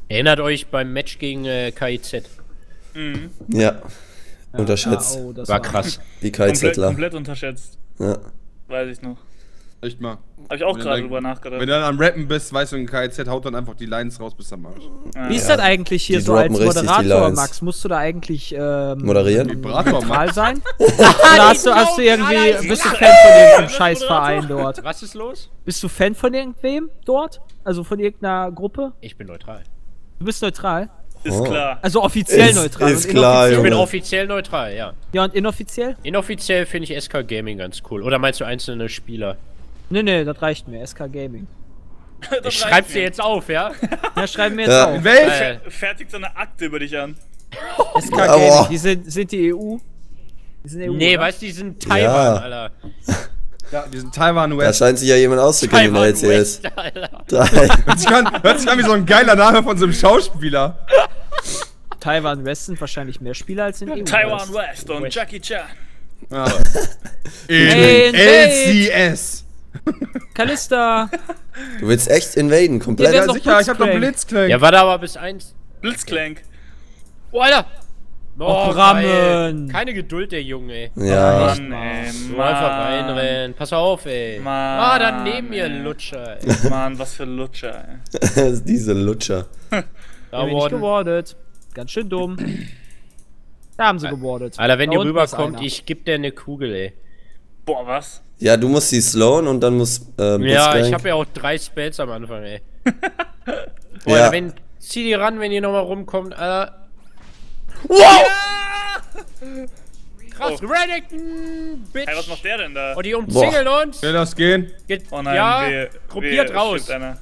Erinnert euch beim Match gegen KIZ. Mhm. Ja. Unterschätzt. Ja, oh, das War krass. Die KZler. Komplett unterschätzt. Ja. Weiß ich noch. Echt mal. Hab ich auch Wenn du gerade dann- drüber nachgedacht. Wenn du dann am Rappen bist, weißt du, ein KZ haut dann einfach die Lines raus bis am Arsch. Ja. Wie ist das eigentlich hier Die so als droppen richtig die Moderator, Lines. Max? Musst du da eigentlich Moderieren? Moderator, neutral Max. sein? Oder hast du irgendwie, bist du Fan von irgendeinem Scheißverein dort? Was ist los? Bist du Fan von irgendwem dort? Also von irgendeiner Gruppe? Ich bin neutral. Du bist neutral? Ist klar. Also offiziell Ist- neutral. ist und klar, Ich inoffiziell? bin Junge. offiziell neutral, ja. Ja, und inoffiziell? Inoffiziell finde ich SK Gaming ganz cool. Oder meinst du einzelne Spieler? Nee, das reicht mir. SK Gaming. Das Ich reicht schreib's dir mir. jetzt auf, ja? Ja, schreiben wir jetzt Ja. auf. Welch? Fertigt so eine Akte über dich an. SK Aua. Gaming. Die sind die EU? Die sind EU, Nee, oder? weißt du, die sind Taiwan, Ja. Alter. Ja, die sind Taiwan Da West. scheint sich ja jemand auszukennen in der Taiwan LCS. West, Alter. Hört sich an wie so ein geiler Name von so einem Schauspieler. Taiwan West sind wahrscheinlich mehr Spieler als in EU. Taiwan West und Jackie Chan. Ja. Hey, In LCS. Kalista! Du willst echt invaden, komplett? Wir Ja, doch sicher, ich hab doch Blitzcrank. Blitzcrank. Ja, warte aber bis 1. Blitzclank. Oh, Alter! Oh, geil. Rammen. Keine Geduld, der Junge, ey. Ja. Mann, ey, So einfach reinrennen. Pass auf, ey. Mann, Ah, dann neben mir, ey. Lutscher, ey. Mann, was für Lutscher, ey. Diese Lutscher. Da Da bin ich wurden. gewordet. Ganz schön dumm. Da haben sie gewordet. Alter, wenn Da ihr unten ist rüberkommt, einer. ich geb dir eine Kugel, ey. Boah, was? Ja, du musst sie slowen und dann muss Ja, Blitzcrank. ich habe ja auch 3 Spells am Anfang, ey. Boah, Ja. Alter, zieh die ran, wenn ihr nochmal rumkommt, Alter. Krass, Oh. Reddington, Bitch. Hey, was macht der denn da? Oh, die umzingeln uns. Will das gehen? Geht, Oh nein, ja, wehe, gruppiert wehe, raus. stimmt einer.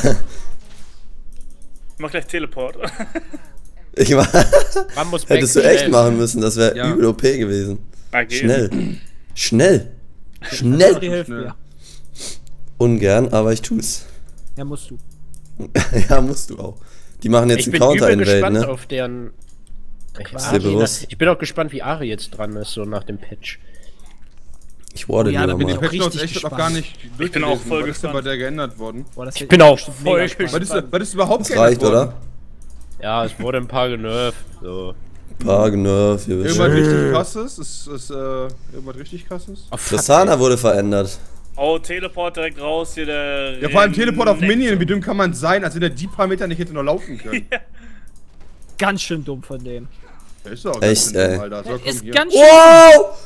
Mach gleich Teleport. Ich war, Man muss hättest du back echt schnell. machen müssen, das wäre Ja. übel OP gewesen. Okay. Schnell. Schnell. Die Schnell. hilft Schnell. mir. Ungern, aber ich tu's. Ja, musst du. Ja, musst du auch. Die machen jetzt Ich einen bin übel Counter-Invade, gespannt ne? auf deren... Ist dir bewusst? Ich bin auch gespannt, wie Ari jetzt dran ist, so nach dem Patch. Ich warte Ja, da lieber bin mal. ich Patch Notes richtig echt noch gespannt. gar nicht Ich bin auch durchgelesen. voll Was ist denn bei gespannt. der geändert worden? Boah, das Ich wird bin auch bestimmt voll mega spannend. Was ist überhaupt Das geändert reicht, worden? oder? Ja, es wurde ein paar genervt. So. Paar Nerf, ihr wisst Irgendwas schon. richtig krasses? Ist irgendwas richtig krasses? Oh, fuck, Tristana wurde verändert. Oh, Teleport direkt raus, hier der... Ja, vor allem Teleport auf Renekton. Minion, wie dumm kann man sein, als wenn der die paar Meter nicht hätte noch laufen können. Ganz schön dumm von dem. Der ist doch auch Echt, ganz schön dumm, ey. Alter. So, komm, Ist hier. ganz schön. Wow!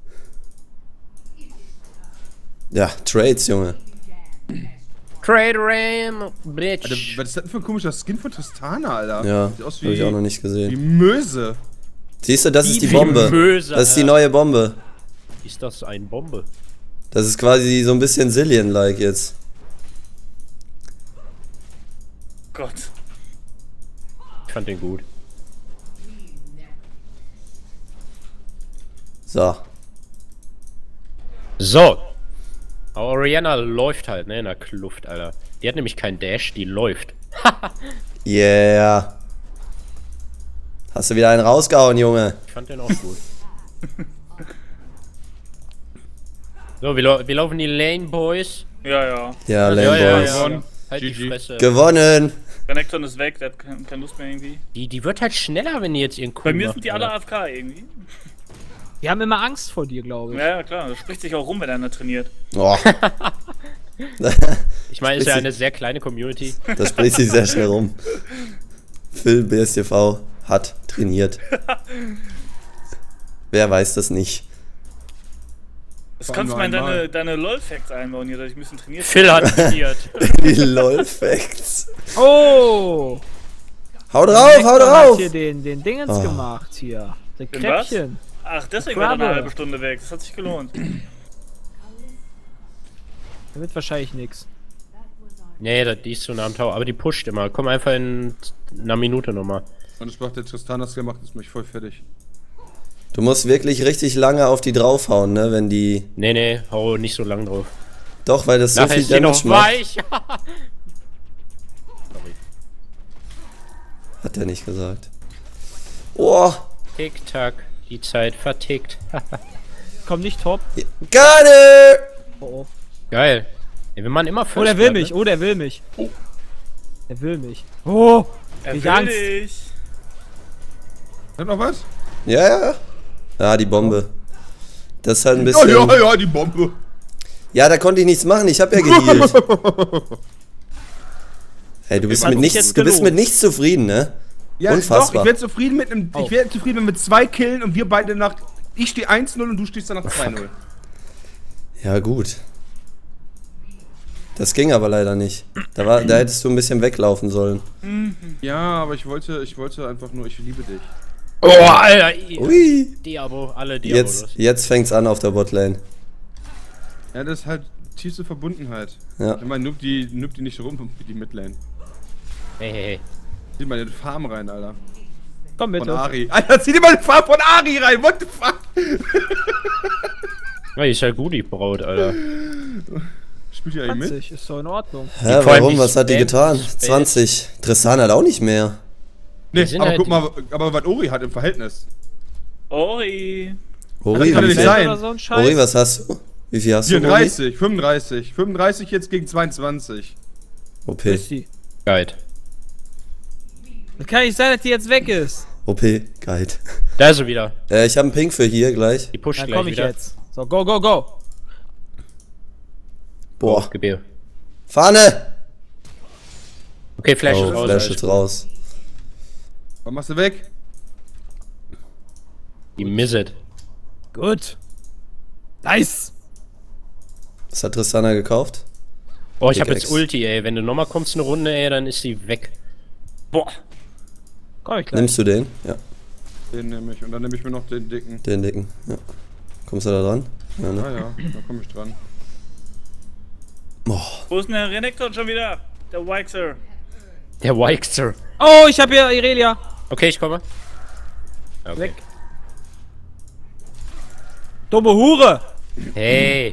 Ja, Trades, Junge. Trade Ram, Alter, Bitch. was ist das denn für ein komischer Skin von Tristana, Alter? Ja, Sieht aus hab ich auch noch nicht wie gesehen. Möse. Siehst du, das ist die Wie Bombe. Möse, Das ist die Alter. neue Bombe. Ist das eine Bombe? Das ist quasi so ein bisschen Zillion-like jetzt. Gott. Ich fand den gut. So. So. Aber Orianna läuft halt, ne, in der Kluft, Alter. Die hat nämlich keinen Dash, die läuft. Yeah. Hast du wieder einen rausgehauen, Junge? Ich fand den auch gut. So, wir laufen die Lane Boys. Ja, ja. Ja, Ja, Lane ja, Boys. ja. Halt die GG. Fresse. Gewonnen. Renekton ist weg, der hat keine Lust mehr irgendwie. Die wird halt schneller, wenn die jetzt ihren Kuh Bei mir macht, sind die alle Alter. AFK irgendwie. Die haben immer Angst vor dir, glaube ich. Ja, ja, klar. Das spricht sich auch rum, wenn einer trainiert. Oh. Ich meine, ist ja Richtig. eine sehr kleine Community. Das spricht sich sehr schnell rum. Phil BSTV hat trainiert. Wer weiß das nicht? Das Vor kannst du mal in allem nur einmal. deine LOL-Facts einbauen, hier, dass ich ein bisschen trainiert Phil hat trainiert. Die LOL-Facts. Oh! Hau drauf, hau Hector hat drauf! hier den Dingens Oh. gemacht hier. Den Den was? Kräppchen. Ach, deswegen war eine Krabbe. halbe Stunde weg. Das hat sich gelohnt. Da wird wahrscheinlich nix. Nee, die ist zu nah am Tower, aber die pusht immer. Komm einfach in einer Minute nochmal. Und das macht der Tristana gemacht, ist mich voll fertig. Du musst wirklich richtig lange auf die draufhauen, ne, wenn die... Nee, hau nicht so lang drauf. Doch, weil das so Nachher viel ist die noch Damage macht. weich. Sorry. Hat er nicht gesagt. Oh, Tick-Tack, die Zeit vertickt. Komm nicht top. Garde! Oh, oh. Geil. Ey, wir machen immer Oh, First der will Blood, mich. ne? Oh, der will mich. Der will mich. Oh! Er Ich will Angst. dich. Hat noch was? Ja. Ja, die Bombe. Das ist halt ein Ja, bisschen... ja, die Bombe. Ja, da konnte ich nichts machen, ich habe ja gehealt. Hey, du bist hat mit sich nichts, jetzt du bist gelohnt. mit nichts zufrieden, ne? Ja, Unfassbar. doch, ich wäre zufrieden mit einem, ich wäre zufrieden mit 2 Killen und wir beide nach, ich stehe 1-0 und du stehst danach 2-0. Ja, gut. Das ging aber leider nicht. Da hättest du ein bisschen weglaufen sollen. Ja, aber ich wollte einfach nur, ich liebe dich. Oh, Alter. Ui. Diabo, alle Diabolos. Jetzt fängt's an auf der Botlane. Ja, das ist halt tiefste Verbundenheit. Ja. Ich meine, noob die nicht rum wie die Midlane. Hey. Zieh mal den Farm rein, Alter. Komm Von bitte. Ari. Alter, zieh dir mal den Farm von Ari rein, what the fuck? Ja, die ist ja gut, die Braut, Alter. Spielt die eigentlich mit? 20, ist doch in Ordnung. Hä, vor allem warum? die Was hat die Spam- getan? Spam- 20. Tristan hat auch nicht mehr. Nee, sind aber halt guck mal, aber was Ori hat im Verhältnis. Ori. Ori, kann wie nicht viel- sein. Oder so ein Scheiß. Ori, was hast du? Wie viel hast du, Ori? 34, 35. 35 jetzt gegen 22. OP. Ist die. Geil. Das kann nicht sein, dass die jetzt weg ist. OP, geil. Da ist sie wieder. Ich habe einen Ping für hier gleich. Die pusht Dann gleich komm ich wieder. jetzt. So, go, go, go. Boah. Gib ihr. Fahne! Okay, Flash ist Oh, raus. Flash alles ist gut. raus. Was machst du weg? Die misset. Gut. Nice. Was hat Tristana gekauft? Oh, ich hab Pickaxe. jetzt Ulti, ey. Wenn du nochmal kommst eine Runde, ey, dann ist sie weg. Boah. Komm ich gleich. Nimmst du den? Ja, Den nehme ich und dann nehme ich mir noch den dicken. den dicken. Ja. Kommst du da dran? Ja, ne? Ah ja, da komme ich dran. Boah. Wo ist denn der Renekton schon wieder? Der Wixer. Der Wixer. Oh, ich hab hier Irelia. Okay, ich komme. Okay. Weg. Dumme Hure. Hey.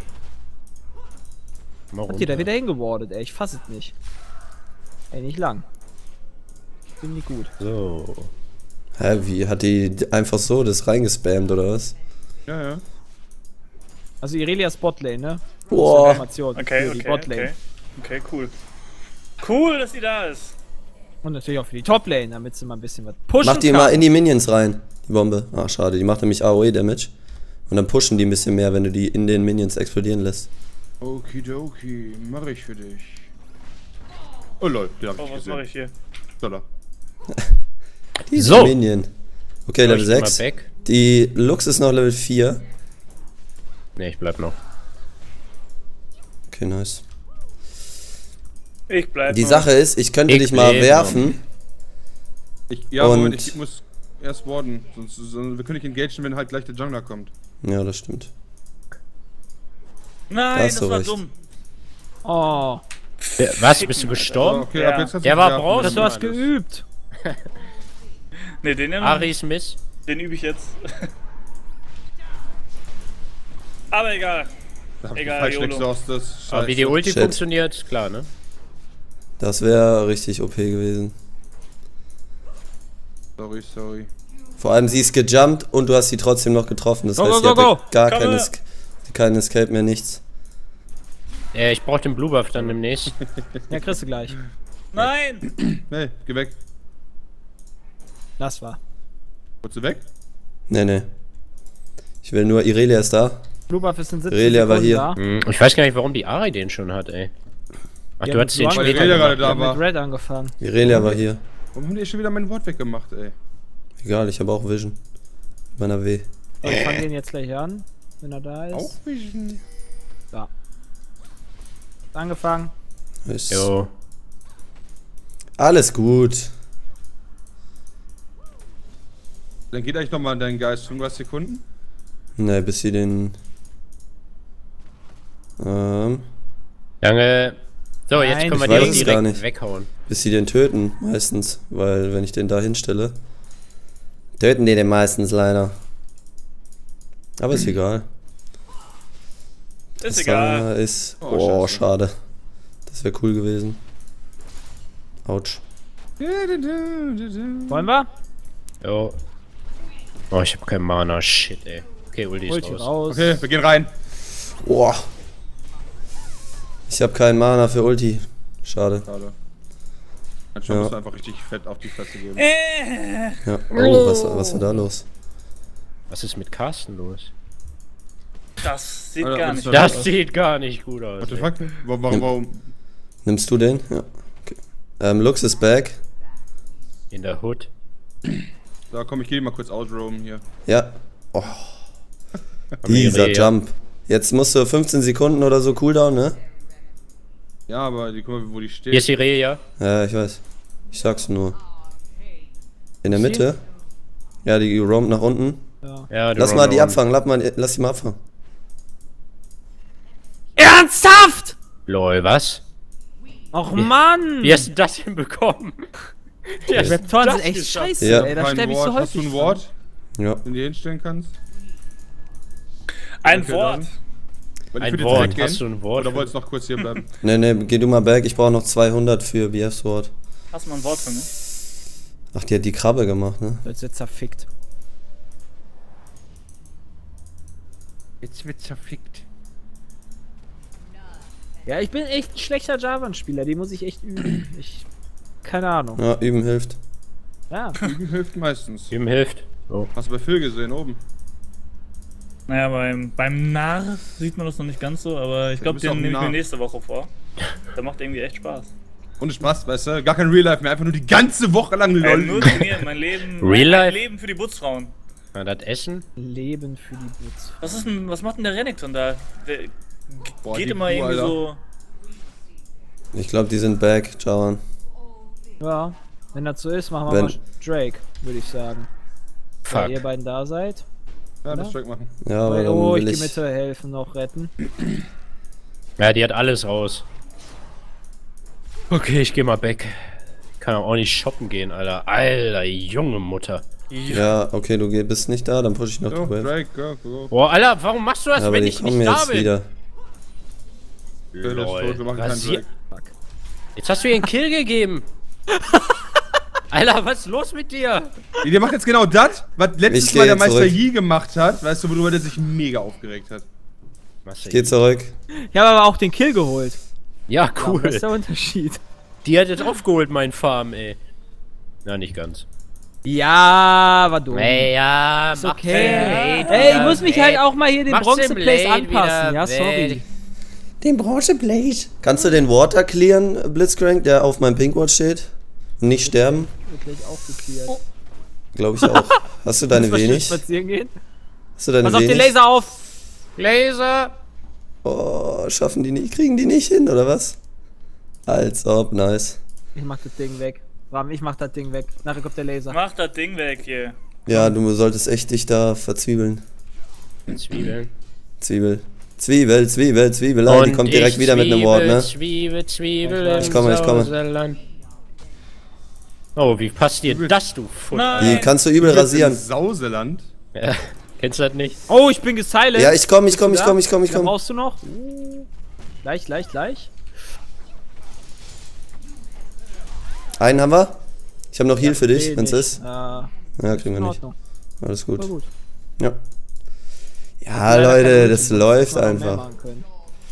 Mal Hat die da runter. wieder hingewordet, ey. Ich fass es nicht. Ey, nicht lang. Ich bin nicht gut. So. Hä, wie? Hat die einfach so das reingespammt oder was? Ja, ja. Also Irelias Botlane, ne? Boah. Information Okay, für die okay, Botlane. okay. Okay, cool. Cool, dass sie da ist. Und natürlich auch für die Toplane, damit sie mal ein bisschen was pushen Mach die kann. mal in die Minions rein, die Bombe. Ah, schade, die macht nämlich AOE-Damage. Und dann pushen die ein bisschen mehr, wenn du die in den Minions explodieren lässt. Okidoki, mache ich für dich. Oh lol, den hab Oh, ich was mache gesehen. ich hier? Dollar. Diese So. Minion. Okay, Level Ich geh mal 6. weg. Die Lux ist noch Level 4. Ne, ich bleib noch. Okay, nice. Ich bleib Die noch. Sache ist, ich könnte Ich dich mal lebe werfen. Ja, Und- Moment, ich muss erst warden. Sonst wir können nicht engagen, wenn halt gleich der Jungler kommt. Ja, das stimmt. Nein, Da hast das du war recht. dumm. Oh, Was? Bist du gestorben? Okay, Ja. ab jetzt kannst Der du war werfen. Bronze. du hast alles. geübt. Ne, den, Aris Miss. den übe ich jetzt. Aber egal. Da hab ich Egal, falsch YOLO. exhaustet. Aber wie die Ulti Shit. funktioniert, ist klar, ne? Das wäre richtig OP gewesen. Sorry. Vor allem, sie ist gejumpt und du hast sie trotzdem noch getroffen. Das Go, heißt, go, sie go, hatte gar Komm kein, her. kein Escape mehr, nichts. Ich brauch den Blue Buff dann demnächst. Ja, kriegst du gleich. Nein! Hey, geh weg. Das war. Wolltest du weg? Nee. Ich will nur, Irelia ist da. Blue Buff ist in 17 Irelia war Sekunden hier. da. Hm, ich weiß gar nicht, warum die Ari den schon hat, ey. Ach, Ja, du hattest den mit Weil später Irelia gerade gemacht. da Ich hab war. mit Red angefangen. Irelia war hier. Warum haben die schon wieder mein Wort weggemacht, ey? Egal, ich habe auch Vision. Mit meiner W. Ich fang den jetzt gleich an, wenn er da ist. Auch Vision. Angefangen. Ist Jo. alles gut. Dann geht eigentlich nochmal dein Geist 35 Sekunden. Ne, bis sie den. Lange. So, Nein, jetzt können wir ich weiß die es gar direkt nicht. weghauen. Bis sie den töten, meistens. Weil, wenn ich den da hinstelle. Töten die den meistens leider. Aber ist egal. Ist Das egal. ist. Oh, Oh, scheiße. schade. Das wäre cool gewesen. Autsch. Wollen wir? Jo. Oh, ich hab kein Mana. Shit, ey. Okay, Ulti ist Ulti raus. raus. Okay, wir gehen rein. Boah. Ich habe keinen Mana für Ulti. Schade. Schade. Manchmal musst du einfach richtig fett auf die Fresse geben. Ja. Oh, was war da los? Was ist mit Carsten los? Das sieht Alter, gar was nicht ist gut Das aus. sieht gar nicht gut aus. What the ey. fuck? Warum? Nimmst du den? Ja. Okay. Lux ist back. In der Hood. Da komm, ich geh mal kurz outroamen hier. Ja. Oh. Dieser Jump. Jetzt musst du 15 Sekunden oder so Cooldown, ne? Ja, aber guck mal, wo die steht. Hier ist die Rehe, ja? Ja, ich weiß. Ich sag's nur. In der Mitte? Ja, die roamt nach unten. Ja. Ja, Lass mal die abfangen, lass die mal abfangen. Ernsthaft? Lol, was? Och Mann! Wie hast du das hinbekommen? Die Raptoren sind echt geschafft? scheiße, Ja. ey. Da Kein sterbe ich so Wort. Hast du häufig. ein Wort, Ja. den du hier hinstellen kannst? Ein Okay, Wort. dann. Weil ich Ein würde jetzt Wort, weggehen. hast du ein Wort? Oder wolltest du noch kurz hier bleiben? Ne, geh du mal back. Ich brauche noch 200 für BF Sword. Hast du mal ein Wort für mich? Ach, die hat die Krabbe gemacht, ne? Jetzt wird zerfickt. Jetzt wird zerfickt. Ja, ich bin echt ein schlechter Javan-Spieler. Die muss ich echt üben. Keine Ahnung. Ja, üben hilft. Ja. Üben hilft meistens. Ihm hilft. Oh. Hast du bei Phil gesehen, oben? Naja, beim Narr sieht man das noch nicht ganz so, aber ich glaube, bist auch den ein nehme ich mir Narr. nächste Woche vor. Der macht irgendwie echt Spaß. Ohne Spaß, weißt du? Gar kein Real Life mehr, einfach nur die ganze Woche lang Nur LOL. trainieren, mein Leben. Real mein Life? Leben für die Butzfrauen. Na, das Essen? Leben für die Boots. Was macht denn der Renekton da? Der Boah, geht die immer Kuh, irgendwie Alter. so. Ich glaube, die sind back, Javan. Ja. Wenn das so ist, machen wir Wenn- mal Drake, würde ich sagen. Fuck. Weil ihr beiden da seid. Ja, das Track machen. Ja, aber Weil, dann oh, ich will die ich... Mitte helfen, noch retten. Ja, die hat alles raus. Okay, ich geh mal back. Kann auch nicht shoppen gehen, Alter. Alter, junge Mutter. Ja, okay, du bist nicht da, dann push ich noch So, die Wave. Drake, go. Boah, Alter, warum machst du das, Ja, aber wenn die ich kommen nicht da jetzt bin? wieder. Phil ist tot, wir machen keinen Rasier- Drake. Fuck. Jetzt hast du ihr einen Kill gegeben. Alter, was ist los mit dir? Der macht jetzt genau das, was Ich letztes geh Mal der jetzt Meister zurück. Yi gemacht hat, weißt du, worüber der sich mega aufgeregt hat. Geh zurück. Ich habe aber auch den Kill geholt. Ja, Das cool. ist der Unterschied. Die hat jetzt aufgeholt, mein Farm, ey. Na, nicht ganz. Ja, war dumm. Ey, ja, Ist okay. Ey, ich muss mich halt auch mal hier den Mach's Bronze im Place Late anpassen. wieder Ja, sorry. weg. Den Bronzeblade. Kannst du den Water clearen, Blitzcrank, der auf meinem Pinkward steht? Und nicht sterben? Wird gleich auch geklärt. Glaube ich auch. Hast du deine Muss man schön wenig? spazieren gehen? Hast du deine Pass auf den wenig? Laser auf! Laser! Oh, schaffen die nicht, kriegen die nicht hin, oder was? Als ob, nice. Ich mach das Ding weg. Ram, ich mach das Ding weg. Nachher kommt der Laser. Mach das Ding weg hier. Ja, du solltest echt dich da verzwiebeln. Zwiebeln. Zwiebel. Zwiebel. Ah, die kommt direkt wieder mit einem Wort, ne? Zwiebel. Ich komme. Sauerland. Oh, wie passt dir das, du Futter? Nein. Die kannst du übel Jetzt im rasieren. Sauseland. Ja, kennst du das nicht? Oh, ich bin gesilenced. Ja, ich komm. Bist du da? Da komm. brauchst du noch? Gleich. Einen haben wir. Ich habe noch Heal für dich, wenn's ist. Ja, Ja, kriegen wir in nicht. Ordnung. Alles War gut. gut. Ja. Ja, Leider Leute, keine das Ulti, läuft hätten wir noch mehr einfach. machen können.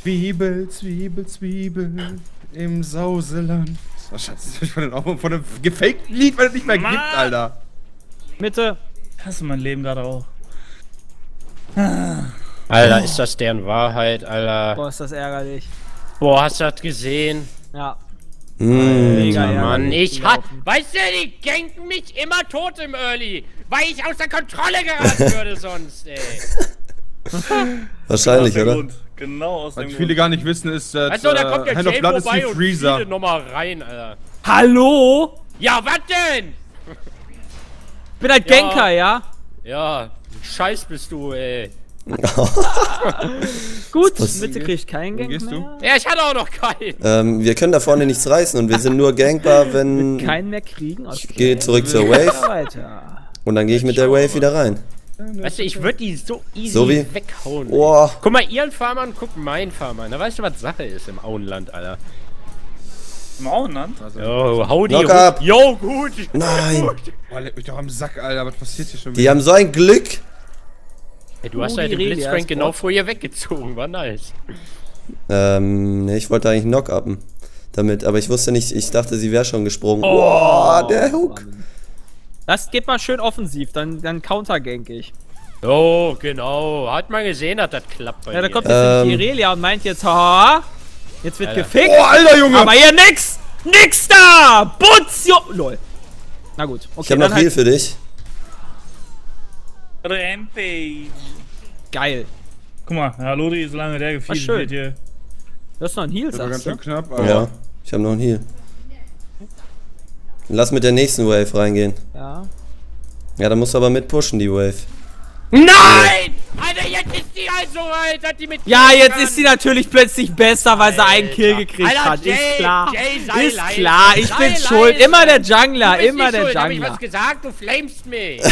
Zwiebel im Sauseland. Oh, Schatz, das ist von einem gefakten Lied, weil es nicht mehr gibt, Alter. Mitte. Hast du mein Leben gerade auch? Alter, ist das deren Wahrheit, Alter? Boah, ist das ärgerlich. Boah, hast du das gesehen? Ja. Mega, ja. Mann, ärgerlich weißt du, die ganken mich immer tot im Early, weil ich außer Kontrolle geraten würde sonst, ey. Wahrscheinlich, Aus dem oder? Grund. Genau aus dem Was Grund. viele gar nicht wissen, ist, dass Achso, da kommt der Hand of Jay Blood ist wie vorbei und Freezer. fiel nochmal rein, Alter. Hallo? Ja, was denn? Ich bin halt Ja. Genker, ja? Ja, Scheiß bist du, ey. Gut, Was- Mitte kriegt keinen Wo Gank gehst du? mehr. Ja, ich hatte auch noch keinen. Wir können da vorne nichts reißen und wir sind nur gankbar, wenn... Keinen mehr kriegen. Okay. Ich gehe zurück zur Ja, Wave weiter. und dann gehe ich mit der Wave wieder rein. Weißt du, ich würde die so easy So wie- weghauen. ey. Boah. Guck mal ihren Farmer an, guck meinen Farmer an. Da weißt du, was Sache ist im Auenland, Alter. Im Auenland? Jo, hau die Knock hoch. up. Jo, gut. Nein, Boah, leck mich doch am Sack, Alter. Was passiert hier schon die haben so ein Glück. Ey, du hast die ja den Relia Blitzcrank ist genau Bot. vor ihr weggezogen, war nice. Ne, ich wollte eigentlich Knock-upen. damit. Aber ich wusste nicht, ich dachte, sie wäre schon gesprungen. Oh, der Hook. Das geht mal schön offensiv, dann countergank ich. Oh, genau. Hat man gesehen, dass das klappt bei Ja, da mir. kommt jetzt nämlich die Irelia und meint jetzt, haha, jetzt wird gefickt. Oh, Alter, Junge! Aber hier nix! Nix da! Butz, jo! Lol. Na gut, okay, Ich habe noch Heal für dich. Rampage. Geil. Guck mal, ja, Lodi, solange der schön. gefeedet wird hier. Das ist noch ein Heal, Das war ganz sagst du? schön knapp, aber... Ja, ich habe noch einen Heal. Lass mit der nächsten Wave reingehen. Ja. Ja, da musst du aber mit pushen, die Wave. Nein! Alter, jetzt ist die halt so weit, dass die mit... Ja, jetzt ist sie natürlich plötzlich besser, weil sie einen Kill gekriegt Alter, hat. Jay, Ist klar. Jay, sei Ist leise. klar, ich Sei bin leise. schuld. Immer der Jungler, Du bist immer nicht der schuld. Hab ich Jungler. was gesagt? Du flamest mich.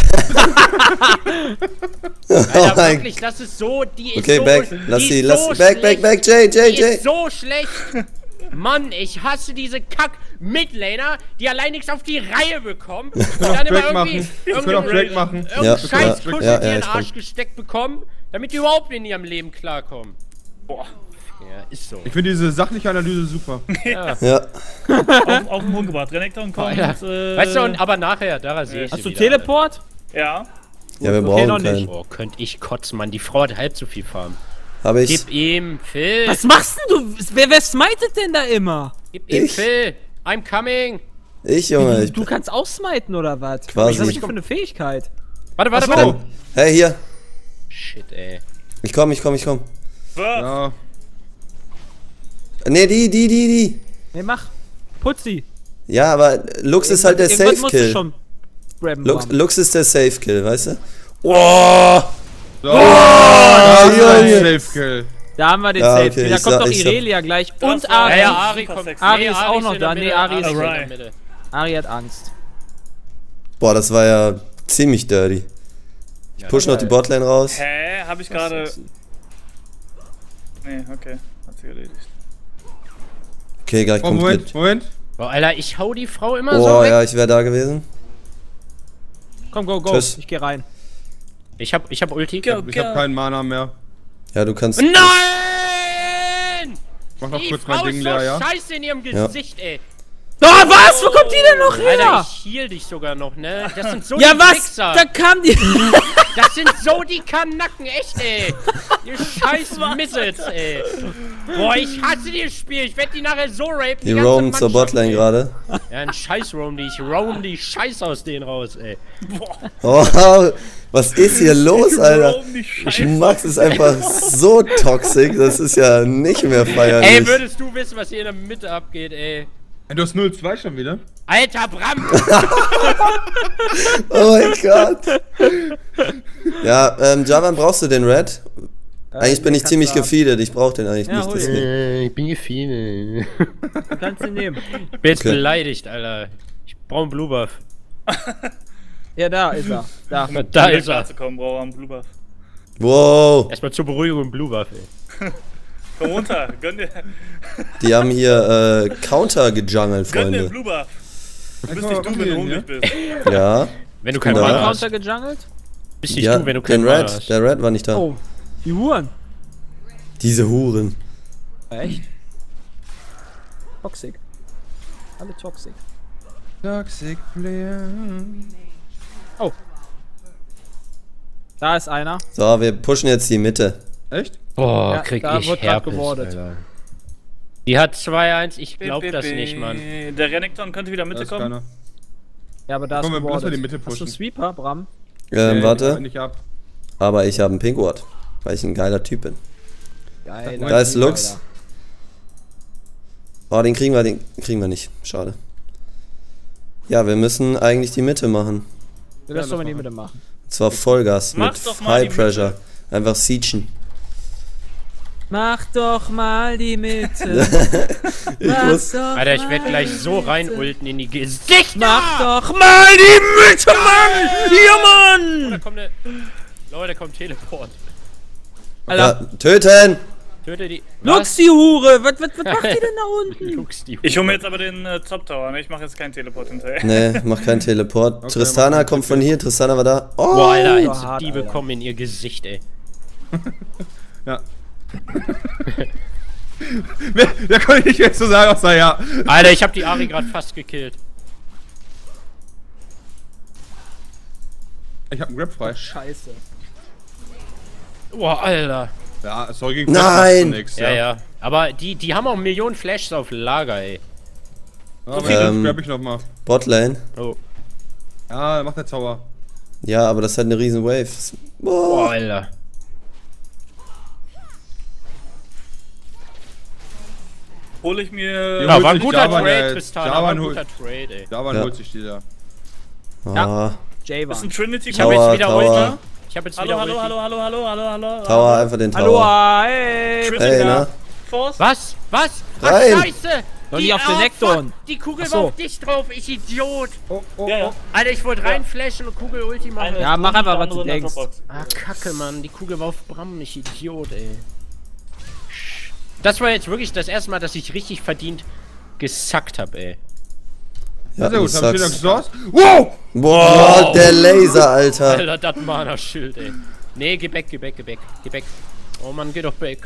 Oh Alter, mein wirklich, das ist so... Die ist Okay, so... back. Lass die sie, ist lass so back, schlecht. Jay, Die Jay. ist so schlecht. Mann, ich hasse diese Kack-Midlaner, die allein nichts auf die Reihe bekommen. Und dann immer Drake irgendwie... machen. Wir können auch Drake machen. Ja, Irgendeinen scheiß ja, Kuschel ja, in den ich Arsch komm. gesteckt bekommen, damit die überhaupt in ihrem Leben klarkommen. Boah. Ja, ist so. Ich finde diese sachliche Analyse super. Ja. Auf den Punkt gebracht. Renekton kommt. Weißt du, aber nachher, da sehe ich Hast sie du wieder, Teleport? Ja. Ja, wir Okay, brauchen noch nicht. keinen. Alter. Oh, könnte ich kotzen, Mann. Die Frau hat halb so viel Farm. Habe ich. Gib ihm, Phil. Was machst denn du? Wer smitet denn da immer? Gib ihm, Ich? Phil. I'm coming. Junge. Ich Du kannst auch smiten oder was? Quasi. Was hast du für eine Fähigkeit? Warte, Ach so. warte. Hey, hier. Shit, ey. Ich komm. Ja. Nee, die. Nee, mach. Putzi. Ja, aber Lux ist halt der Irgendwann musst du Safe-Kill. schon grabben, Lux, Bram. Lux ist der Safe-Kill, weißt du? Oh! So. Das ist ein Junge. Safe-Kill. Da haben wir den Ja, Safe. okay, Da ich kommt sag- doch ich sag- Irelia gleich. Das Und war- Ari. Ja, Ja, Ari super kommt. sexy. Ari ist auch in noch der da. Mitte. Nee, Ari ist in der Alright. Mitte. Ari hat Angst. Boah, das war ja ziemlich dirty. Ich push noch die Botlane raus. Hä? Hab ich gerade. Sexy. Nee, okay. Hat sich erledigt. Okay, gleich Oh, kommt Moment, mit. Moment. Boah, Alter, ich hau die Frau immer so Oh weg. ja, ich wäre da gewesen. Komm, go. Tschüss. Ich geh rein. Ich hab Ulti. Ich hab keinen Mana mehr. Ja, du kannst. Nein! Mach noch Die kurz Frau mein Ding ist so leer, ja? scheiße in ihrem Ja. Gesicht, ey. Oh, was? Wo kommt die denn noch Alter, her? ich heal dich sogar noch, ne? Das sind so Ja, die was? Wichser. Da kam die. Das sind so die Kanacken, echt, ey. Ihr scheiß Missiles, ey. Boah, ich hasse dieses Spiel. Ich werd die nachher so rapen. Die ganze roamen zur Mannschaft, Botlane ey. gerade. Ja, ein scheiß Roam die. Ich roam die Scheiß aus denen raus, ey. Oh, was ist hier los, Alter? Warum die Scheiße? Max ist einfach so toxisch, das ist ja nicht mehr feierlich. Ey, würdest du wissen, was hier in der Mitte abgeht, ey. Du hast 0-2 schon wieder. Alter Bram! Oh mein Gott. Ja, Javan, brauchst du den Red? Eigentlich bin ich ziemlich gefeedet, ich brauch den eigentlich Ja, nicht. hol Deswegen. Ich bin gefiedelt. Du kannst ihn nehmen. Ich bin jetzt Okay. beleidigt, Alter. Ich brauch einen Blue Buff. Ja, da ist er. Da. Da ist er. Zu kommen, braucht er einen Blue Buff. Wow, Erstmal zur Beruhigung einen Blue Buff, ey. Komm runter, gönn dir die haben hier Counter gejungelt, den Freunde. Blue Buff. Du bist mal nicht du, wenn du was hungrig hier, bist. Ja, Wenn du keinen Da. Mana hast. Counter gejungelt? Bist nicht ja, du, wenn du den keinen Mana hast. Red, der Red war nicht da. Oh. Die Huren. Diese Huren. Echt? Toxic. Alle toxic. Toxic Player. Oh. Da ist einer. So, wir pushen jetzt die Mitte. Echt? Boah, Ja, krieg da ich wird grad Herpes, gewordet. Alter. Die hat 2-1, ich glaub das nicht, Mann. Der Renekton könnte wieder Da Mitte ist kommen. keiner. Ja, aber da ist Komm, lass mal gewordet. die Mitte Hast du pushen. Sweeper, Bram? Warte, Nicht ab. aber ich habe einen Pink Ward, weil ich ein geiler Typ bin. Geil. Da ist Lux. Oh, den kriegen wir nicht. Schade. Ja, wir müssen eigentlich die Mitte machen. Lass Ja, doch mal die lass Mitte machen. Und zwar Vollgas Mach mit doch mal die High Pressure. Einfach siegen. Mach doch mal die Mitte. muss- Alter, ich werd gleich so rein ulten in die Gesichter! Mach doch mal die Mitte, Mann! Hier, Da Mann! kommt ne... Leute, da kommt Teleport. Alter, Ja, töten! Töte die... Lux, die Hure! Was macht die denn da unten? Lux, die Ich hole mir jetzt aber den Top Tower, ne? Ich mache jetzt keinen Teleport hinterher. Nee, mach keinen Teleport. Okay, Tristana mach kommt von hier, Tristana war da. Oh! Boah, Alter, hättest du hart, die Alter. bekommen in ihr Gesicht, ey. Ja. Da konnte ich nicht mehr so sagen, außer ja. Alter, ich hab die Ari gerade fast gekillt. Ich hab einen Grab frei. Scheiße. Boah, Alter. Ja, sorry, gegen Nein! nix, Ja. Aber die haben auch Millionen Flashs auf Lager, ey. Aber den grab ich nochmal. Botlane. Oh. Ja, macht der Tower. Ja, aber das hat eine riesen Wave. Boah, Boah. Alter. Hole ich mir. Ja, war ein sich guter Javan Trade, jetzt. Tristan. Javan War ein holt- guter Trade, ey. Javan Ja. holt sich die da. Ah. Ist ein J-One. Trinity Ich hab Tower, jetzt wieder Tower. Ulti. Ich hab jetzt Hallo, wieder hallo, Ulti. hallo, hallo, hallo, hallo, hallo. Tower, einfach den Hallo, Tower. hey! Tristan. Hey, ne? Force? Was? Was? Ach, Rein. Scheiße! Doch nicht auf den fuck, Nekton. Die Kugel Ach so. war auf dich drauf, ich Idiot! Ja, ja. Alter, ich wollte reinflashen und Kugel Ulti machen. Ja, mach einfach, was du denkst. Ah, Kacke, Mann. Die Kugel war auf Bram, ich Idiot, ey. Das war jetzt wirklich das erste Mal, dass ich richtig verdient gesackt hab, ey. Ja, Sehr du gut, hab ich den sagst. Exhaust. Wow! Boah, der Laser, Alter. Alter, das Mana-Schild, ey. Nee, geh weg, geh weg, geh weg, geh weg. Oh Mann, geh doch weg.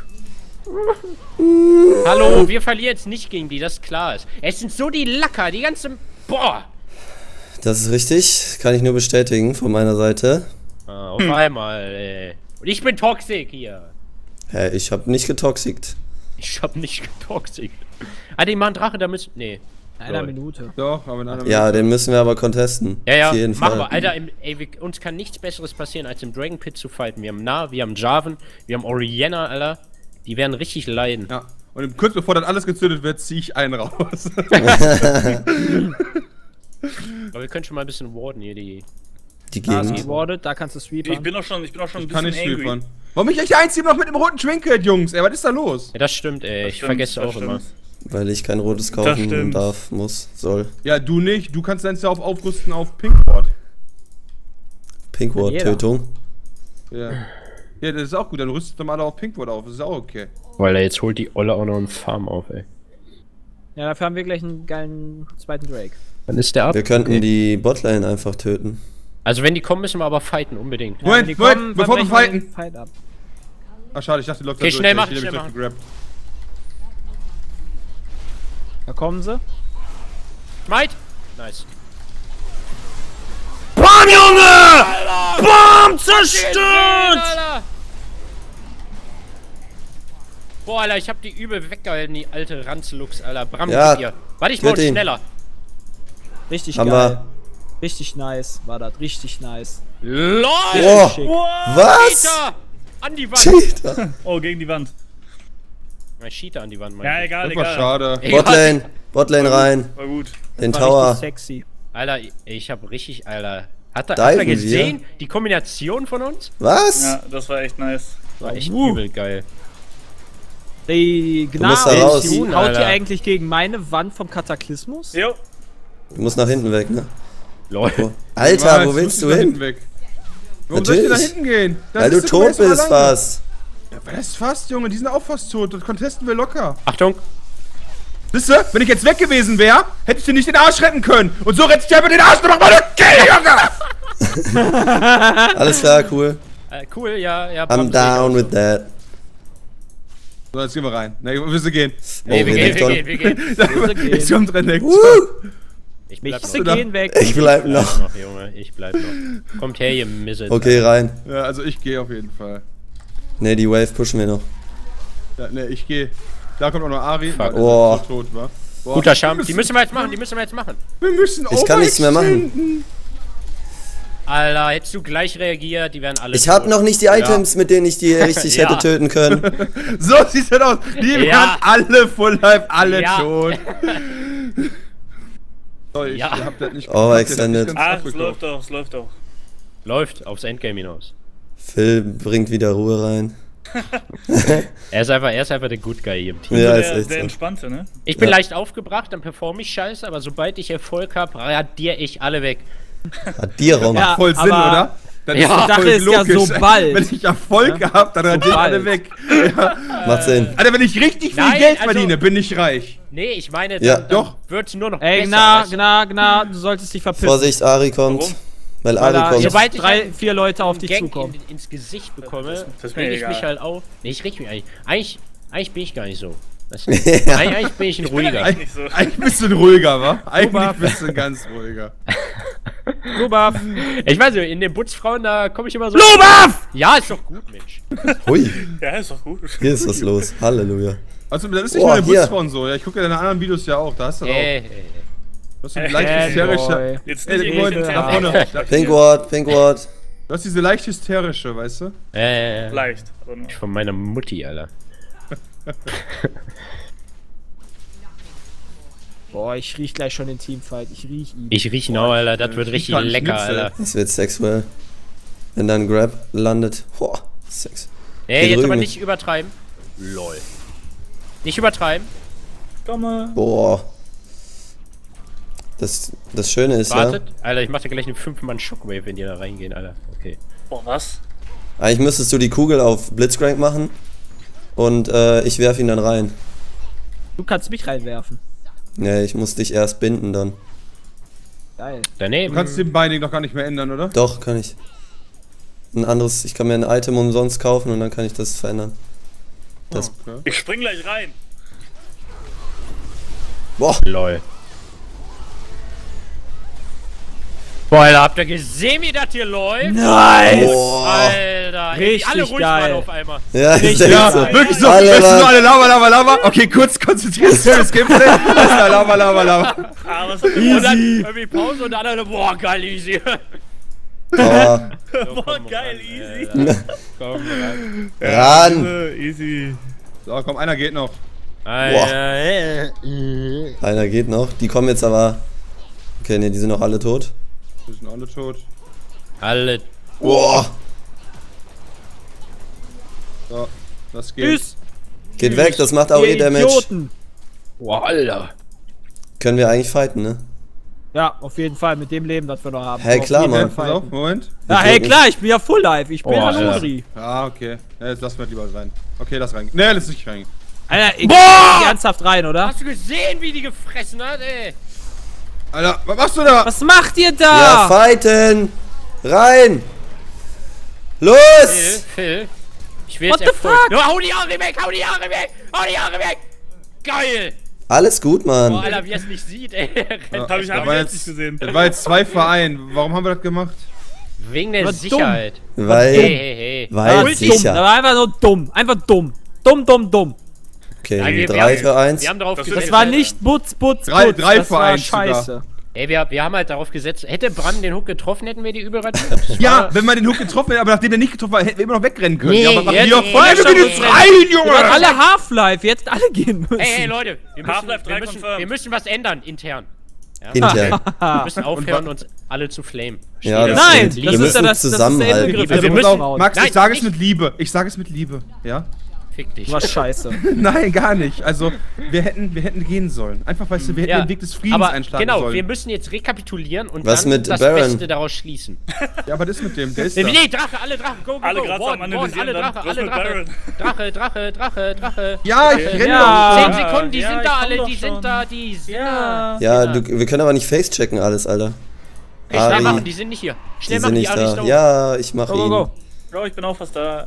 Hallo, wir verlieren jetzt nicht gegen die, das klar ist. Es sind so die Lacker, die ganze... Boah! Das ist richtig. Kann ich nur bestätigen von meiner Seite. Ah, auf einmal, ey. Und ich bin toxic hier. Hä, ich hab nicht getoxikt. Ich hab nicht getoxikt. Ah, den machen Drache, da müssen... Nee. In einer Lol. Minute. Doch, aber in einer Ja, Minute. den müssen wir aber contesten. Ja, Auf jeden machen Fall. wir. Alter, ey, uns kann nichts Besseres passieren, als im Dragon Pit zu fighten. Wir haben Na, wir haben Jarvan, wir haben Orianna, Alter. Die werden richtig leiden. Ja. Und kurz bevor das alles gezündet wird, zieh ich einen raus. Aber wir können schon mal ein bisschen warden hier, die... Die Da ist Gegend. gewardet, da kannst du Ich sweepern. bin auch schon ein Kann bisschen ich angry. sweepern. Warum ich echt einziehe noch mit dem roten Trinket, Jungs? Ey, was ist da los? Ja, das stimmt, ey. Ich stimmt, vergesse das auch immer. stimmt. Weil ich kein rotes Das kaufen stimmt. darf, muss, soll. Ja, du nicht. Du kannst dein Self aufrüsten auf Pinkboard. Pinkward-Tötung. Ja. Ja, das ist auch gut. Dann rüstet doch mal alle auf Pinkboard auf. Das ist auch okay. Weil er jetzt holt die Olle auch noch einen Farm auf, ey. Ja, dafür haben wir gleich einen geilen zweiten Drake. Wann ist der ab? Wir könnten die Botlane einfach töten. Also wenn die kommen, müssen wir aber fighten, unbedingt. Ja, Moment, wenn die Moment, kommen, bevor wir brechen fighten. den Fight ab. Ah, schade, ich dachte, die läuft Okay, da schnell durch. machen, Ich hätte schnell mich machen. gegrabt. Da kommen sie. Smite! Nice. Bam, Junge! Bam, zerstört! Alter! Boah, Alter, ich hab die übel weggehalten, die alte Ranzlux, Alter. Bram, Ja, gib ihr. Warte, ich mach gib ihn. schneller. Richtig Haben geil. wir. Richtig nice war das, richtig nice. LOL! Oh, Schick. was? Cheater! An die Wand! Cheater. Oh, gegen die Wand. Mein Cheater an die Wand, mein Ja, egal, Das war egal. schade. Botlane. Botlane rein. War gut. Den War Tower. richtig sexy. Alter, ich hab richtig, Alter. Hat er Diven wir? gesehen, die Kombination von uns? Was? Ja, das war echt nice. War echt übel geil. Die musst da raus. Gnar haut Alter. ihr eigentlich gegen meine Wand vom Kataklysmus? Jo. Du musst nach hinten weg, ne? Lol. Oh. Alter, Ja, wo jetzt willst du musst da hinten hin? weg. Warum soll ich denn da Natürlich. hinten gehen? Da Weil du sitzt tot erst mal bist alleine. fast. Ja, aber das ist fast, Junge. Die sind auch fast tot. Das contesten wir locker. Achtung! Siehst du, wenn ich jetzt weg gewesen wäre, hätte ich dir nicht den Arsch retten können. Und so rette ich dir einfach den Arsch noch mal. Okay, Junge! Alles klar, cool. Cool, ja. I'm down with that. So, jetzt gehen wir rein. Ne, wir müssen gehen. Nee, wir Renekton. gehen. Jetzt kommt Renekton. Ich bleib Michse noch. gehen weg. Ich bleib noch. Junge, ich bleib noch. Kommt her, ihr Misset. Okay, rein. Ja, also ich gehe auf jeden Fall. Ne, die Wave pushen wir noch. Ja, ne, ich gehe. Da kommt auch noch Ari, Fuck. weil der Oh. so tot war. Boah, Guter Champ, die müssen wir jetzt machen, Wir müssen Ich kann nichts mehr machen. overextenden. Alter, hättest du gleich reagiert, die wären alle Ich hab tot. noch nicht die Items, mit denen ich die richtig Ja. hätte töten können. So sieht's halt aus. Die Ja. waren alle Full Life, alle Ja. tot. So, ich Ja. hab das nicht Overextended. ganz Ach, es abgekauft. läuft doch, es läuft doch. Läuft aufs Endgame hinaus. Phil bringt wieder Ruhe rein. Er ist einfach der Good Guy hier im Team. Ja, der, ist echt der so. Entspannte, ne? Ich bin Ja. leicht aufgebracht, dann performe ich scheiße, aber sobald ich Erfolg habe, radiere ich alle weg. Radierer. Ja. Voll Sinn, aber- oder? Das Ja. doch Die Sache voll ist ja, logisch. sobald. Wenn ich Erfolg hab, dann radiere ich alle weg. Ja. Macht Sinn. Alter, wenn ich richtig viel Nein, Geld also- verdiene, bin ich reich. Nee, ich meine, Ja. dann Doch. wird's nur noch Ey, besser. weißt du? Gnar, du solltest dich verpissen. Vorsicht, Ari kommt. Warum? Weil Weil Ari da kommt. jetzt Sobald ich 3-4 Leute auf dich Gang zukommen. ins Gesicht bekomme, das ist mir reg ich egal. mich halt auf. Nee, ich reg mich eigentlich. Eigentlich bin ich gar nicht so. Eigentlich bin ich ein ruhiger. Nicht so. Eigentlich bist du ein ruhiger, wa? Eigentlich Oberf. bist du ein ganz ruhiger. Lobaf! Ich weiß nicht, in den Butzfrauen, da komme ich immer so... Lobaf! Ja, ist doch gut, Mensch. Hui, Ja, ist doch gut. hier ist was los. Halleluja. Also, das ist nicht Oh, nur eine hier. Butzfrauen so. Ja, ich gucke ja deine anderen Videos ja auch. Da hast du auch. Du hast so eine leicht hysterische. Boy. Jetzt Ey, nicht Moment, da vorne. Da, Pinkward. du hast diese leicht hysterische, weißt du? Leicht. Aber nur. Von meiner Mutti, Alter. Boah, ich riech gleich schon den Teamfight. Ich riech ihn. Ich riech ihn auch, Alter. Das wird richtig kann lecker, Schnitzel. Alter. Das wird sexuell. Wenn dann Grab landet. Boah, Sex. Ey, Hier jetzt aber drüben. nicht übertreiben. Lol. Nicht übertreiben. Komme. Boah. Das Schöne ist Wartet. Alter, ich mach dir gleich eine 5-Mann-Shockwave, wenn die da reingehen, Alter. Okay. Boah, was? ja, eigentlich müsstest du die Kugel auf Blitzcrank machen und ich werf ihn dann rein. Du kannst mich reinwerfen. Ja, ich muss dich erst binden dann. Geil. Daneben. Du kannst den Binding noch gar nicht mehr ändern, oder? Doch, kann ich. Ein anderes, ich kann mir ein Item umsonst kaufen und dann kann ich das verändern. Das, Okay. Ich spring gleich rein. boah, Lol. Boah, Alter, habt ihr gesehen, wie das hier läuft? Nice! boah. Alter, ey, Richtig alle ruhig geil. waren auf einmal. Ja, ich denk Ja, so. wirklich so. Alle Alle, waren- alle Lava. Okay, kurz konzentriert das Gameplay. Das ist da Lava. Ah, was Und dann irgendwie Pause und dann alle, boah, geil, easy. Boah. Boah, geil, easy. Komm rein. Ran! Easy. So, komm, einer geht noch. Alter, Einer geht noch. Die kommen jetzt aber. Okay, ne, die sind noch alle tot. Wir sind alle tot. alle. Boah. So, das geht. Tschüss! Geht weg, das macht auch Ihr Damage. Idioten! Boah, Alter. Können wir eigentlich fighten, ne? Ja, auf jeden Fall, mit dem Leben, das wir noch haben. Hey, Auf klar, jeden Mann. Fall Pass auf, fighten. Moment. Ja, hey, klar, ich bin ja Full Life. Ich bin Oh, Hanudri. Ja, okay. Ja, jetzt lassen wir lieber rein. Okay, lass rein. Ne, lass nicht rein. Alter, ich Boah! geh ernsthaft rein, oder? Hast du gesehen, wie die gefressen hat, ey? Alter, was machst du da? Was macht ihr Ja, da? fighten! Rein! Los! Phil. Ich will What jetzt the fuck? No, hau die Haare weg, hau die Haare weg, hau die Haare weg! Geil! Alles gut, Boah, Mann. Alter, wie er es nicht sieht, ey. Ja, Hab ich das war jetzt nicht gesehen. Das war jetzt 2 für 1. Warum haben wir das gemacht? Wegen der Aber Sicherheit. Weil, Hey. Ja, weil dumm. Das sicher. war einfach nur dumm. Einfach dumm. Dumm. Okay, wir 3 für 1. Wir haben darauf Das gesetzt. Das war nicht Butz. Drei Das für war eins scheiße. Ey, wir haben halt darauf gesetzt, hätte Brand den Hook getroffen, hätten wir die überradiert. Das Ja, war- wenn man den Hook getroffen hätte, aber nachdem der nicht getroffen hat, hätten wir immer noch wegrennen können. Nee, ja, aber machen ja, wir nee. voll, Ja, wir gehen jetzt schon. rein, Wir waren Junge! alle Half-Life, jetzt alle gehen müssen. Ey, Leute, wir Half-Life 3 confirmed. wir müssen was ändern, intern. Intern. Wir müssen aufhören, uns alle zu flamen. Ja, das Nein, stimmt. das Wir ist ja müssen das zusammenhalten. Begriff. Also, wir pass müssen- auf, Max, Nein, ich sage es nicht- mit Liebe. Ich sage es mit Liebe, ja? Fick dich. Du warst scheiße. Nein, gar nicht. Also, wir hätten gehen sollen. Einfach, weißt du, wir hätten den Weg des Friedens aber einschlagen genau, sollen. wir müssen jetzt rekapitulieren und Was dann mit das Baron? Beste daraus schließen. Ja, aber das mit dem, der ist da. Nee, Drache, alle Drachen, go, Alle go, gerade Warden, am Warden, Analysieren alle dann. Drache, Was alle mit Drache. Drache. Ja, ich renne Ja. doch. 10 Sekunden, die ja, sind ich da komm alle, doch die schon. sind da, die sind Ja. Ja, da. wir können aber nicht face-checken alles, Alter. Hey, schnell Ari, machen, die sind nicht hier. die Schnell sind machen, die nicht Ari ist da. da. Ja, ich mach ihn. Go. Bro, ich bin auch fast da.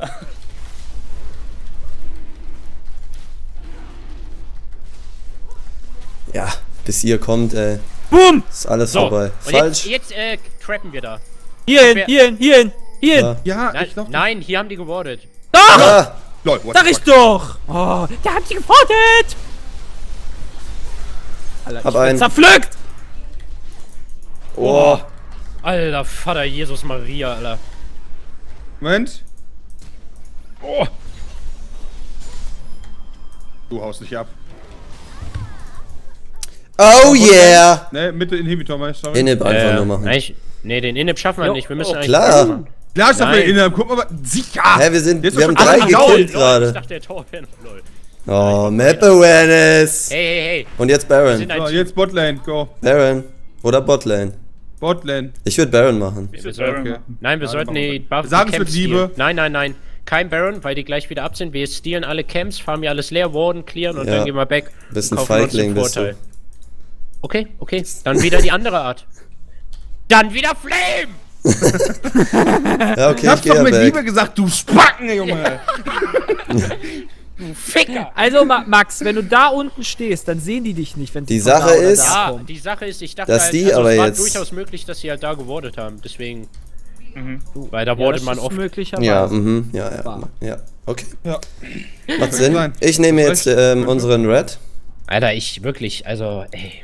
Ja, bis ihr kommt, ey. Boom! Ist alles So, vorbei. und Falsch. jetzt trappen wir da. Hierhin. Ja. Ja, Nein, ich glaub. nein, hier haben die gewordet. Doch! Ah, Lol, what Sag the ich fuck? doch! Oh, der hat die gefordert! Alter, Hab ich einen. zerpflückt! oh. Alter, Vater Jesus Maria, Alter. Moment. Oh. Du haust nicht ab. Oh yeah! Ne, Mitte Inhibitor, mein sorry. Inhib einfach nur machen. Nee, den Inhib schaffen wir Jo, nicht. Wir müssen oh, eigentlich. Klar. Klar, ich hab Nein. mir Inhib. Guck mal, sicher! Hä, wir haben Jetzt 3 doch schon gekillt Ich gerade. dachte, der Tor wäre noch lol. Oh, Map Awareness. Hey. Und jetzt Wir Baron. sind ein So, Team. jetzt Botlane, go. Baron. Oder Botlane. Botlane. Ich würde Baron machen. Ich will sollten- Baron okay. machen. Nein, wir Ja, sollten machen wir. die Buff Sagen es Camps mit Liebe. stealen. Nein. Kein Baron, weil die gleich wieder ab sind. Wir stealen alle Camps, farmen hier alles leer, warden, clearen und Ja. dann gehen wir back. Bist ein kaufen uns Feigling, den bist du. Vorteil. Okay. Dann wieder die andere Art. Dann wieder Flame! Ja, okay, Ich hab's ich gehe doch ja mit back. Liebe gesagt, du Spacken, Junge! Du Ficker! Also Max, wenn du da unten stehst, dann sehen die dich nicht, wenn Die sie von Sache da oder ist- da Ja, kommen. die Sache ist, ich dachte Dass halt, die also aber es war jetzt- durchaus möglich, dass sie halt da gewordet haben. Deswegen, Mhm. weil da Ja, wordet das man ist oft. möglicherweise. Ja, Wahr. ja. Okay. Ja. Macht Sinn. sein. Ich nehme jetzt unseren Red. Alter, ich wirklich, also, ey.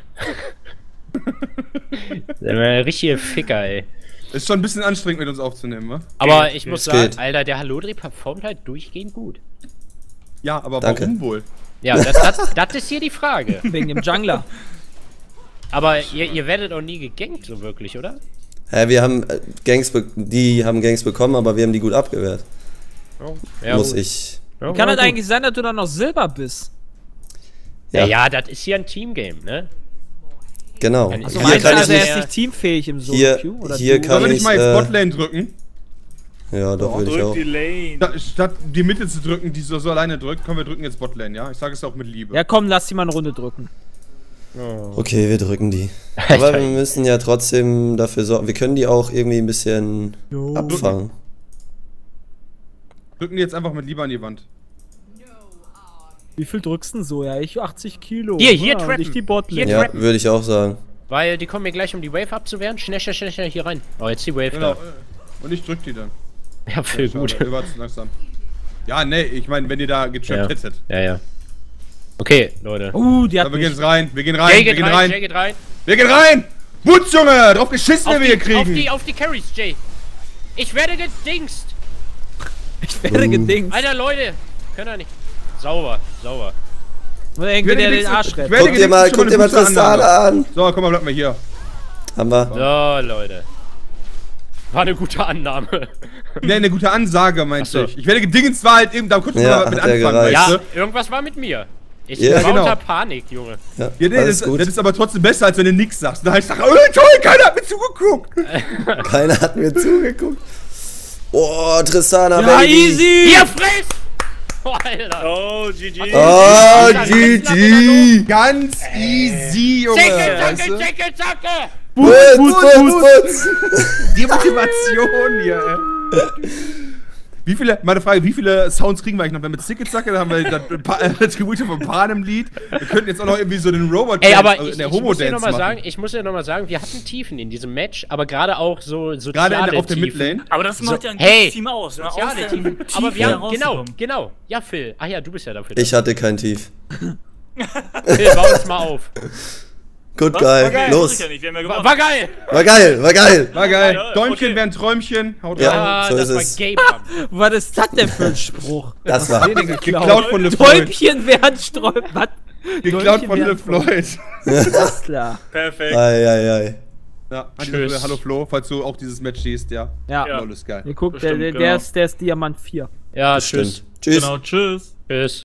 Der richtige Ficker, ey. Ist schon ein bisschen anstrengend mit uns aufzunehmen, wa? Aber ich muss Es sagen, geht. Alter, der Halodri performt halt durchgehend gut. Ja, aber Danke. warum wohl? Ja, das ist hier die Frage. Wegen dem Jungler. Aber ihr werdet auch nie gegankt, so wirklich, oder? Hä, wir haben die haben Gangs bekommen, aber wir haben die gut abgewehrt. Oh, Muss gut. ich. Ja, Kann ja, das gut. eigentlich sein, dass du dann noch Silber bist? Ja, ja, das ist hier ein Teamgame, ne? Genau. Kann ich- Also Hier meinst du, kann ich also er nicht. ist nicht teamfähig im Solo Hier- Queue? Oder hier du? kann Sollen wir nicht mal jetzt ich, Botlane drücken? Ja, doch, würde ich Drück auch. die Lane. Statt die Mitte zu drücken, die so alleine drückt, können wir drücken jetzt Botlane, ja? Ich sage es auch mit Liebe. Ja komm, lass die mal eine Runde drücken. Okay, wir drücken die. Aber wir müssen ja trotzdem dafür sorgen. Wir können die auch irgendwie ein bisschen abfangen. Drücken die jetzt einfach mit Liebe an die Wand. Wie viel drückst du denn so? Ja, ich 80 Kilo. Hier ja, trappen. und ich die Botlane. Hier Ja, trappen. würde ich auch sagen. Weil die kommen mir gleich, um die Wave abzuwehren. Schnell, schnell, schnell, schnell hier rein. Oh, jetzt die Wave Genau. da. Und ich drück die dann. Ja, viel Schade, gut. ihr wart zu langsam. Ja, nee, ich meine, wenn ihr da getrappt Ja. hättet. Ja, ja. Okay, Leute. Die hat Aber wir gehen mich. jetzt rein, wir gehen rein, Jay wir geht gehen rein, rein. Jay geht rein. Wir gehen rein! Wutz, Junge! Drauf geschissen, Auf wenn wir hier auf kriegen! die Carries, Jay. Ich werde gedingst. Ich werde gedingst. Alter, Leute. Könnt ihr nicht. Sauber, sauber. Oder irgendwer, der den Arsch rettet. Guck dir mal Tristana an. So, komm mal, bleib mal hier. Haben wir. So, Leute. War eine gute Annahme. Ne, eine gute Ansage, meinte Ach so. ich. Ich werde gedingens war halt eben, da kurz Ja, mal mit hat ja anfangen, gereicht. Ja, weißt irgendwas war mit mir. Ich Ja, war genau. unter Panik, Junge. Ja, du? Ja, nee, alles das, gut. das ist aber trotzdem besser, als wenn du nix sagst. Da heißt es, oh toll, keiner hat mir zugeguckt. Keiner hat mir zugeguckt. Oh, Tristana, Ja, Baby. easy! Ihr friss! Oh, Alter. Oh, GG. Oh, Ja, GG. Ganz easy, Junge. Zicke, weißt zacke, du? zicke, zacke! Putz. Die Motivation hier, ey. Meine Frage, wie viele Sounds kriegen wir eigentlich noch? Wenn wir Zicke-Zacke, dann haben wir das Gebrüte von Pan im Lied. Wir könnten jetzt auch noch irgendwie so den Robot Ey, aber also ich der muss dir Homo-Dance noch mal machen. sagen, wir hatten Tiefen in diesem Match, aber gerade auch so Gerade soziale auf der Tiefen. Midlane. Aber das macht ja ein Hey, gutes Team aus. Ne? Soziale Aus der Tiefen. Tiefe Aber wir haben, herauszukommen. genau. Ja, Phil. Ach ja, du bist ja dafür. Ich hatte kein Tief. Phil, bau uns mal auf. Gut, Was? War geil. Wusste Los. ich ja nicht, wir haben ja gewonnen. War geil! War geil, war geil. War geil. Ja, Däumchen okay. wäre ein Träumchen. Haut Ja. rein. Ah, so das ist war es. Gay-Pump. Was ist das denn für ein Spruch? Das war. Geklaut von LeFloid. Däumchen werden Sträub. Was? Geklaut von Däumchen LeFloid. Alles klar. Perfekt. Ei. Ja, an dieser Tschüss. Stelle, hallo Flo, falls du auch dieses Match siehst, ja. Ja. Ja. Lol, ist geil. Ihr guckt, Bestimmt, der genau. ist Diamant 4. Ja, Das tschüss. stimmt. Tschüss. Genau, tschüss. Tschüss.